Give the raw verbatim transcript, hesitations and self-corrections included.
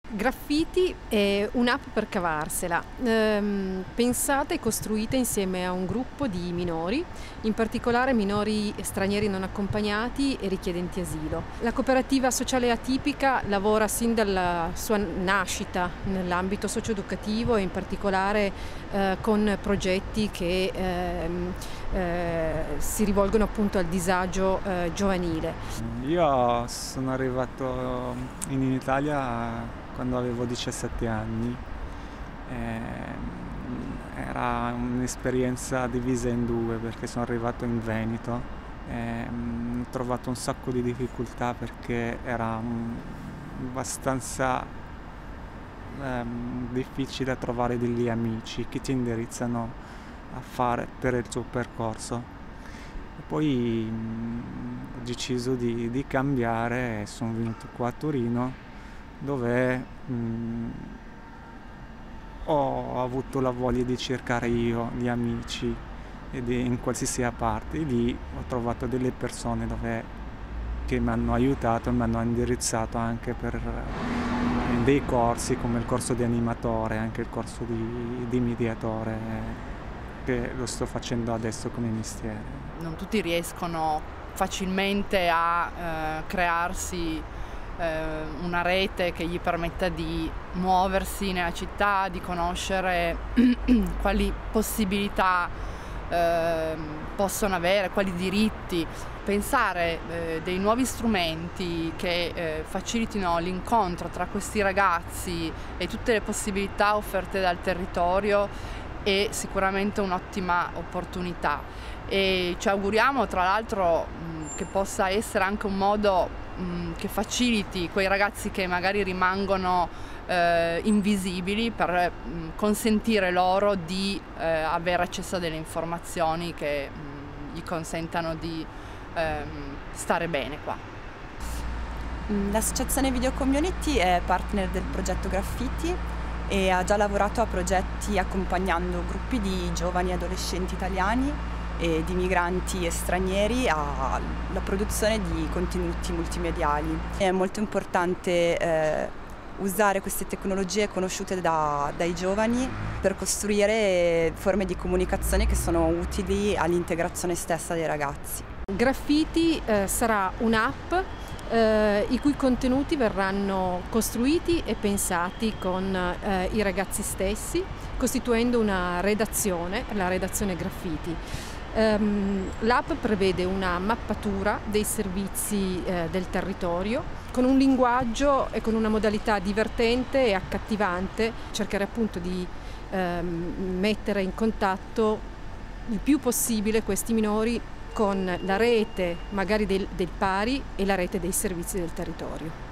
Graffiti è un'app per cavarsela, ehm, pensata e costruita insieme a un gruppo di minori, in particolare minori stranieri non accompagnati e richiedenti asilo. La cooperativa sociale atipica lavora sin dalla sua nascita nell'ambito socio-educativo e in particolare eh, con progetti che ehm, eh, si rivolgono appunto al disagio eh, giovanile. Io sono arrivato in Italia quando avevo diciassette anni. Era un'esperienza divisa in due perché sono arrivato in Veneto e ho trovato un sacco di difficoltà perché era abbastanza ehm, difficile trovare degli amici che ti indirizzano a fare per il tuo percorso. E poi mh, ho deciso di, di cambiare e sono venuto qua a Torino, dove mh, ho avuto la voglia di cercare io gli amici ed in qualsiasi parte. E lì ho trovato delle persone dove, che mi hanno aiutato e mi hanno indirizzato anche per eh, dei corsi come il corso di animatore, anche il corso di, di mediatore, che lo sto facendo adesso come mestiere. Non tutti riescono facilmente a eh, crearsi una rete che gli permetta di muoversi nella città, di conoscere quali possibilità eh, possono avere, quali diritti. Pensare eh, dei nuovi strumenti che eh, facilitino l'incontro tra questi ragazzi e tutte le possibilità offerte dal territorio è sicuramente un'ottima opportunità e ci auguriamo tra l'altro che possa essere anche un modo che faciliti quei ragazzi che magari rimangono eh, invisibili per mh, consentire loro di eh, avere accesso a delle informazioni che mh, gli consentano di eh, stare bene qua. L'associazione Video Community è partner del progetto Graffiti e ha già lavorato a progetti accompagnando gruppi di giovani adolescenti italiani e di migranti e stranieri alla produzione di contenuti multimediali. È molto importante eh, usare queste tecnologie conosciute da, dai giovani per costruire forme di comunicazione che sono utili all'integrazione stessa dei ragazzi. Graffiti eh, sarà un'app eh, i cui contenuti verranno costruiti e pensati con eh, i ragazzi stessi, costituendo una redazione, la redazione Graffiti. Um, L'app prevede una mappatura dei servizi eh, del territorio con un linguaggio e con una modalità divertente e accattivante, cercare appunto di ehm, mettere in contatto il più possibile questi minori con la rete magari del, del pari e la rete dei servizi del territorio.